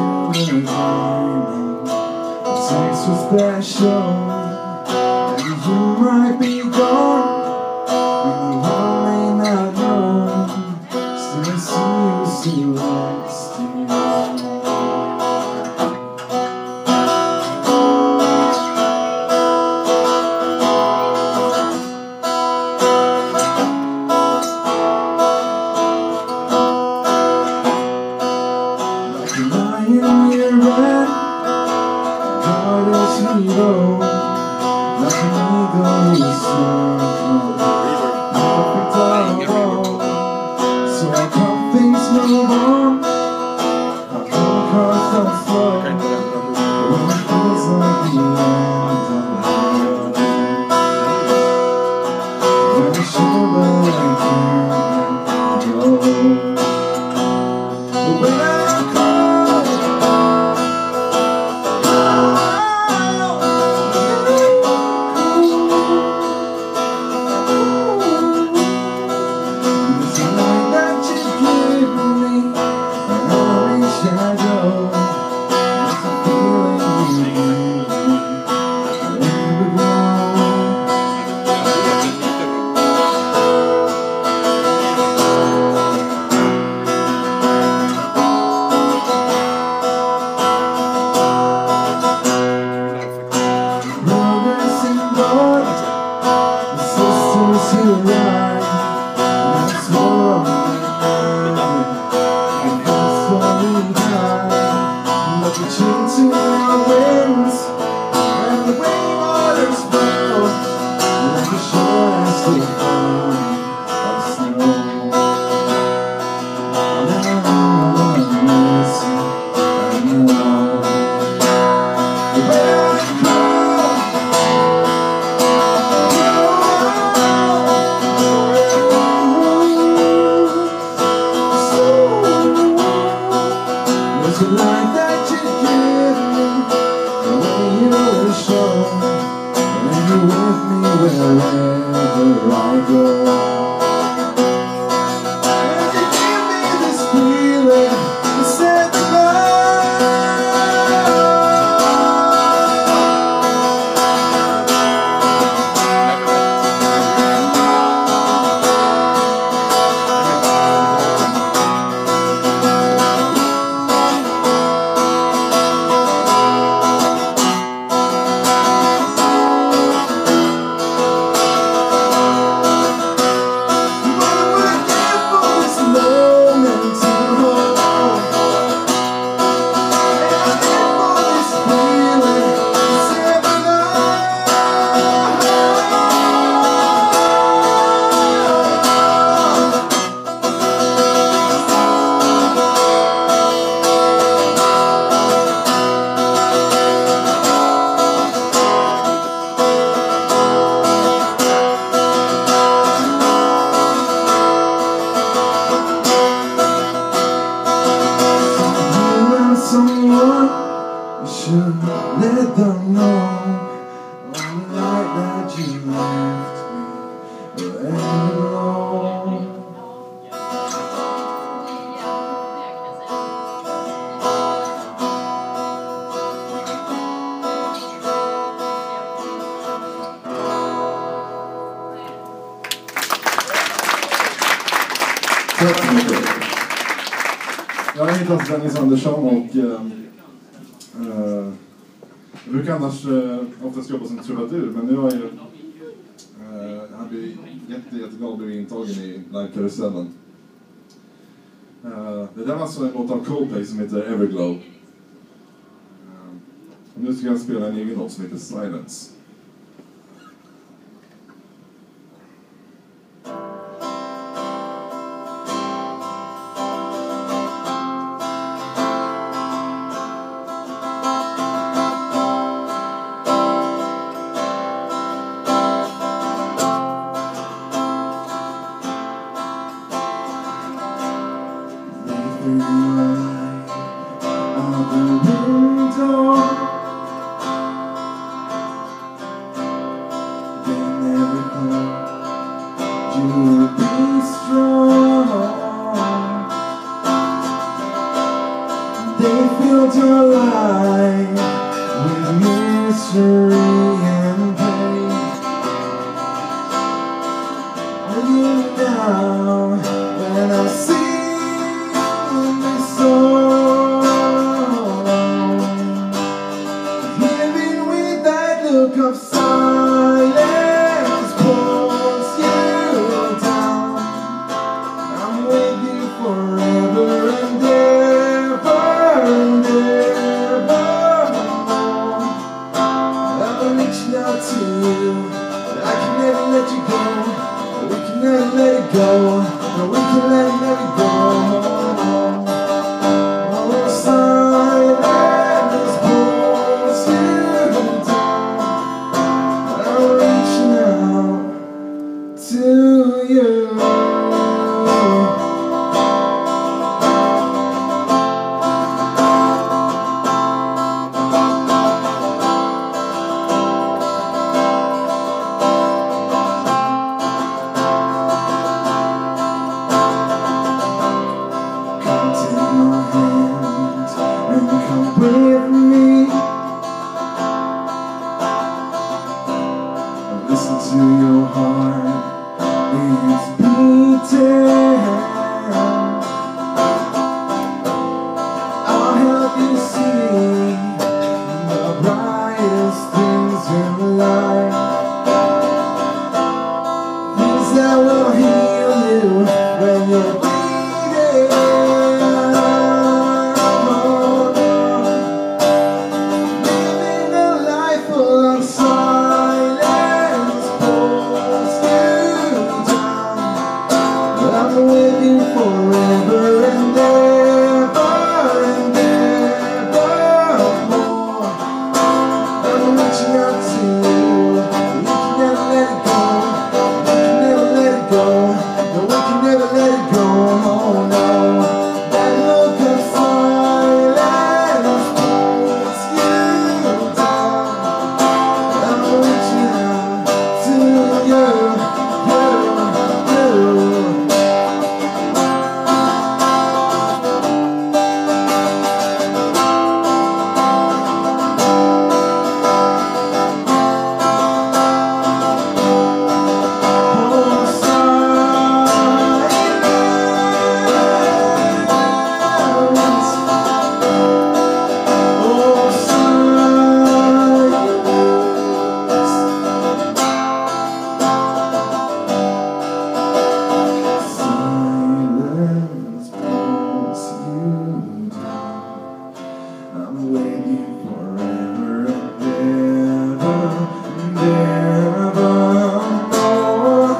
were dreaming. The taste was special, and you might be gone, and the world may not know. Still see you next to you. Like an eagle you circle, perfect all. So I come things move on, I come across that slow, when it feels like the end of the world. When I sure but I can't let go. But when I chasing our winds, and the rainwaters flow like a shore I stay home of snow. And I miss you, I know. Where I go, was it like that you give me? The way you will show, and you're with me wherever I go. And you give me this feeling, you set the someone, you should let them know on the night that you left me alone. Tack så mycket. Jag heter Dennis Andersson och jag brukar annars oftast jobba som trubadur, men nu har jag blivit jätteglad att bli intagen i live-karusellen. Det där var alltså en låt av Coldplay som heter Everglow. Och nu ska jag spela en egen låt som heter Silence. They filled your life with misery and pain. Are you now when I sing this song? Living with that look of silence pulls you down. I'm with you forever and ever and evermore. I'm reaching out to you, but I can never let you go. We can never let it go. No, we can never let it go. Oh, silence pulls you down. I'm reaching out to you. With me, listen to your heart, it's beating. I'll help you see the brightest things in life, things that will heal you when you're bleeding. I'm with you forever and ever and evermore. I'm reaching out to you. We can never let it go. We can never let it go. No, we can never let it go. Oh no. That look of silence pulls you down. I'm reaching out to you. I'm with you forever and ever and evermore.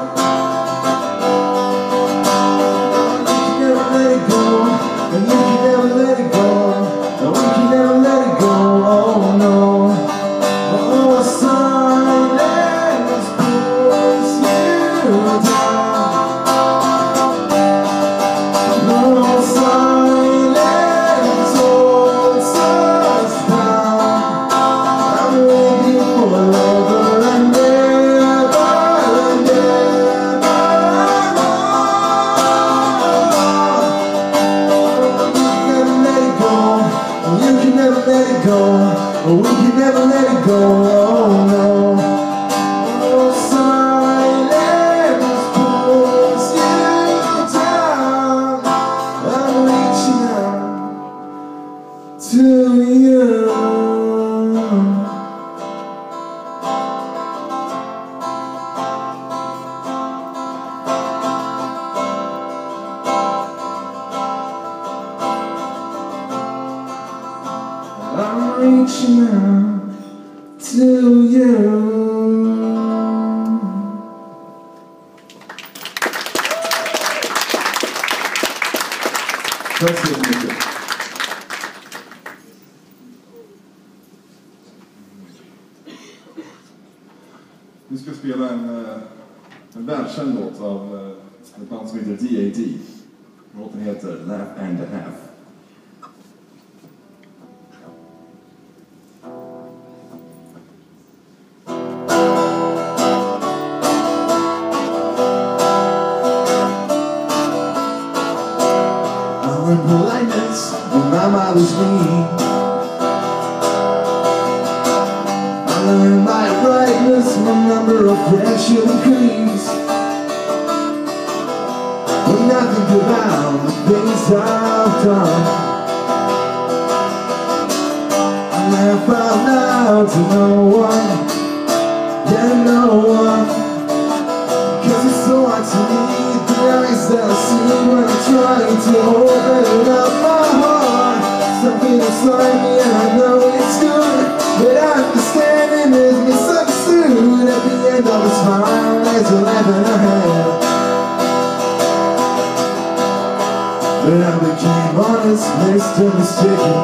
You can never let it go, and you can never let it go. No, we can never let it go. Oh no. Oh, silence pulls you down. No, silence holds us down. I'm with you forever and ever and evermore. You can never let it go. We can never let it go. Oh no. Oh, silence pulls you down. I'm reaching out to you. I'm reaching out to you. Tack så mycket. Vi ska spela en världskänd låt av ett band som heter D.A.D. Låten heter Laugh and a Half. Politeness when my mother's mean. learned my brightness, my number of friends should increase. When I think about the things I've done, I laugh out loud to no one, yeah, no one. Cause it's so hard to meet the eyes that I see when I'm trying to open up my heart. Something inside me and I know it's good, but understanding is misunderstood. At the end of a smile there's a laugh and a hand. But I became honest, mixed and mistaken.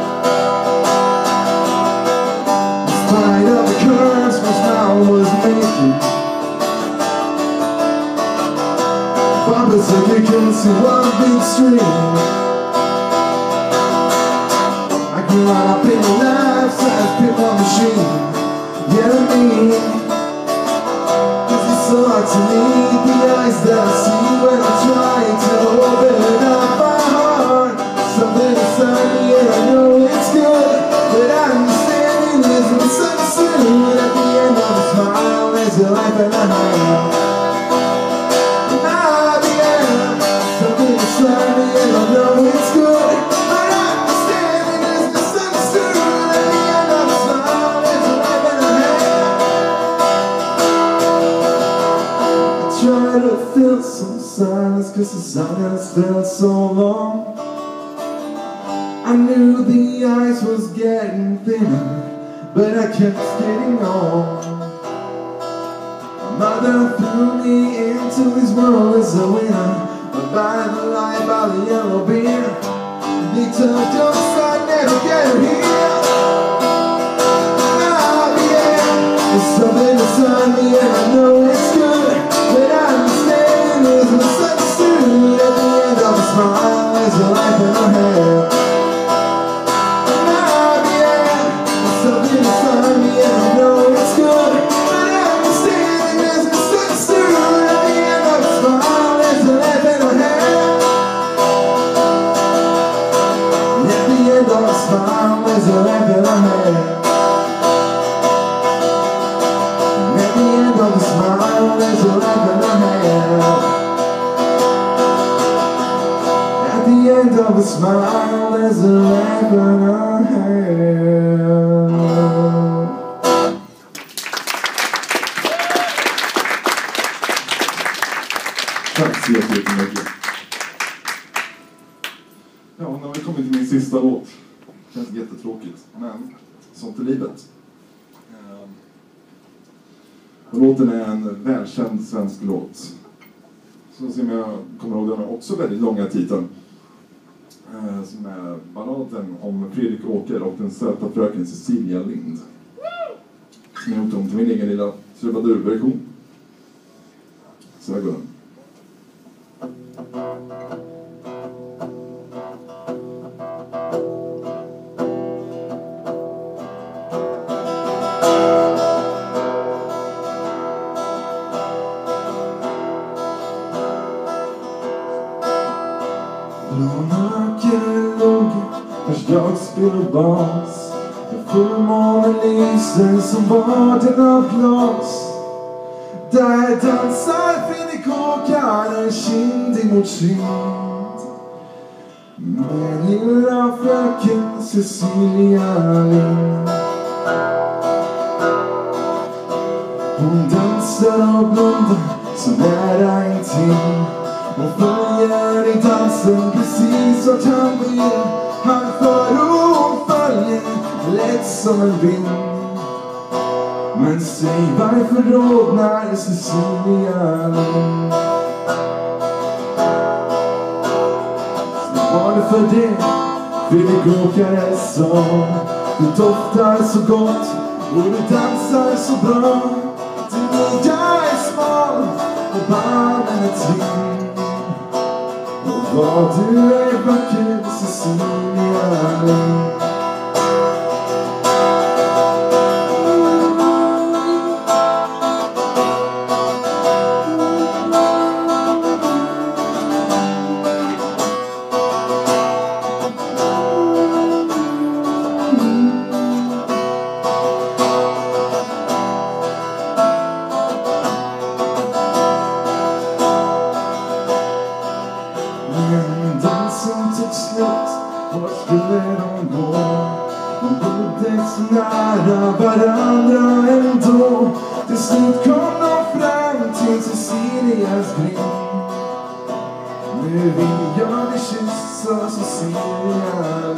In spite of the curves my smile was making, Papa said you can see one big stream. I grew up in a life-size pinball machine. Yeah, me. Cause it's so hard to meet the eyes that I see when I'm trying to open up my heart. Something inside me and I know it's good, but understanding is misunderstood. At the end of a smile there's a life and a half. Something inside me and I know it's good, but understanding is misunderstood. At the end of a smile there's a life and a half. I try to fill some silence cause the silence felt so long. I knew the ice was getting thinner, but I kept skating on. My mother threw me into this world as a winner. By the light, by the yellow beer, they took jokes I never get here. There's something inside me and I know it's good, but understanding is misunderstood. At the end of a smile there's a life in her hair. There's something inside me and I know it's good, but understanding is misunderstood. At the end of a smile there's a life in her hair. At the end of a smile there's a life in her hair. At the end of a smile there's a life in her hair. At the end of a smile there's a life in her hair. Tack så jättemycket. Ja, nu har vi kommit till min sista låt. Känns jättetråkigt, men sånt är livet. Låten är en välkänd svensk låt. Så som jag kommer ihåg, den har också väldigt långa titeln. Som är balladen om Fredrik Åker och den söta fröken Cecilia Lind. Som jag gjort om till min egen lilla trubadurversion. Så här går den. Blåmörker låg vars jag spelar bas. En fullmåne lyser som baden av glas. Där dansar Fredrik Åker kind emot kind med lilla fröken Cecilia Lind. Hon dansar och blundar så nära intill. Hon följer i dansen precis vart han vill. Han för och hon följer lätt som en vind. Men säg varför rodnar Cecilia Lind? Så var det för det Fredrik Åker sa. Du doftar så gott och du dansar så bra. Du middag är smal och barnen är till. Och vad du är vacker Cecilia Lind. så nära varandra ändå. Till slut kom de fram till Cecilias grind. Nu vill jag dig kyssa Cecilia.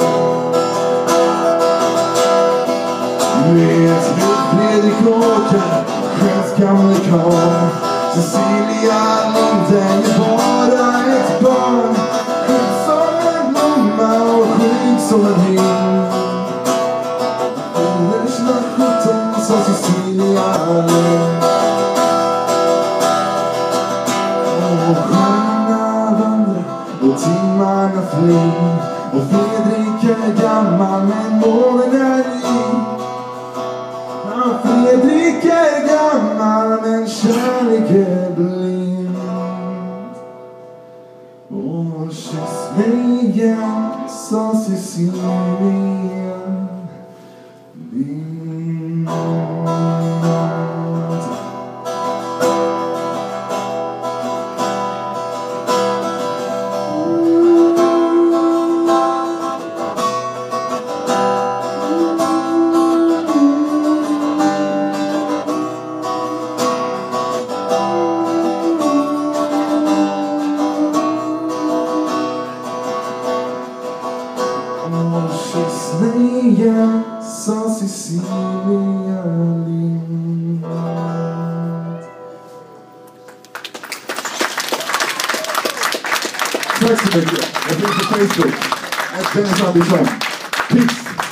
Vet hur Fredrik åker, själv gamle karl. Cecilia Linden är bara ett barn. Skygg som en blomma och skygg som en hind. Fyller snart 17 som Cecilia Lind. Och stjärnorna vandrar och timmarna flyr. Och Fredrik är gammal men målen är ny. Fredrik är gammal men kärlek är blind. Och kyss mig igen, sa Cecilia Lind. Kyss mig igen, sa Cecilia Lind. Tack så mycket. Jag finns på Facebook. Dennis Andersson. Peace.